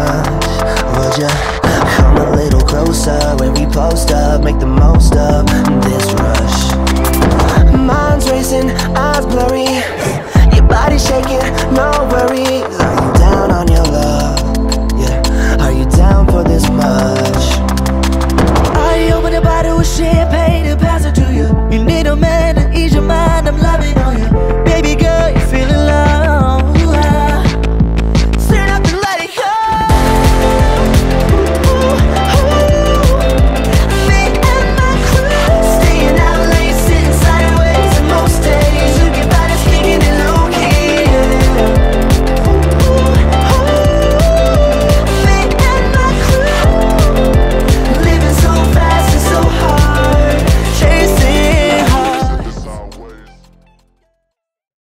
much. Would ya come a little closer when we post up? Make the most of this rush. Mind's racing, eyes blurry, your body shaking, no worries. Are you